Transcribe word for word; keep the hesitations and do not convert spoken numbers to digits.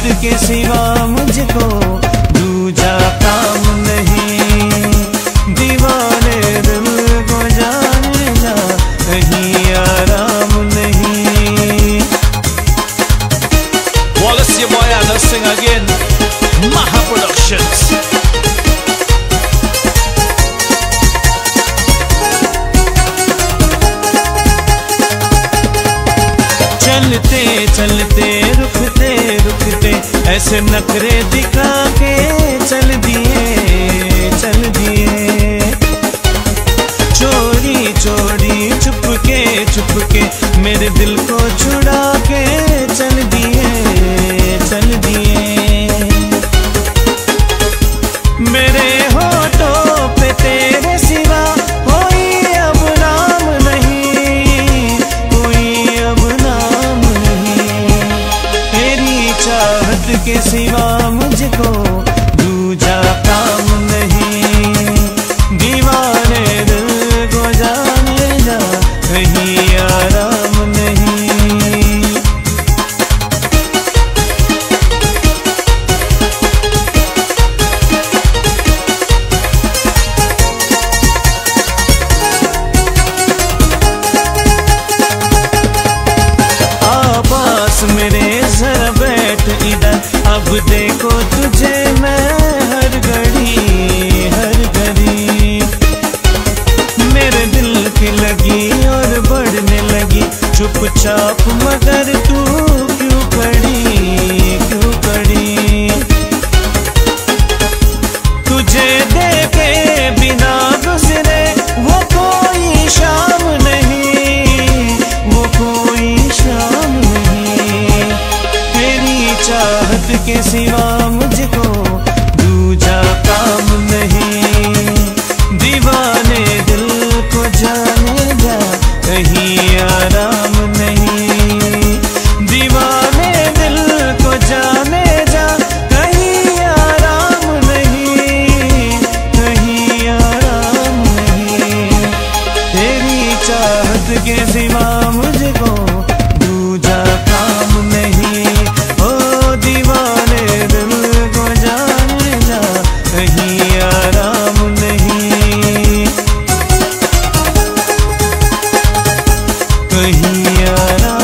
के सिवा मुझको दूजा काम नहीं। दीवाने दिल को जाने जा कहीं आराम नहीं। Wallace, your boy, and let's sing again. Maha Productions. चलते चलते रुकते रुकते ऐसे नखरे दिखा के चल दिए चल दिए। चोरी चोरी चुपके चुपके मेरे दिल को छुड़ा के चल दिए चल दिए। मेरे होठों पे तेरे सिवा कोई अब नाम नहीं, कोई अब नाम नहीं। तेरी चाहत के सिवा मुझको दूजा काम नहीं। दीवाने दिल को जाने जा कहीं आराम नहीं। मेरे जरा बैठ इधर, अब देखो तुझे मैं हर घड़ी हर घड़ी। मेरे दिल की लगी और बढ़ने लगी चुपचाप, मगर तू क्यों खड़ी क्यों खड़ी। तुझे देखे बिना गुजरे वो कोई शाम नहीं, वो कोई शाम नहीं। तेरी चाहत के सिवा मुझको दूजा काम नहीं। दीवाने दिल को जाने जा कहीं आराम नहीं। दीवाने दिल को जाने जा कहीं आराम नहीं, कहीं आराम नहीं। तेरी चाहत के सिवा मुझको दूजा काम नहीं। ओ दीवाने दिल को जाने जा कहीं आराम नहीं, कहीं आराम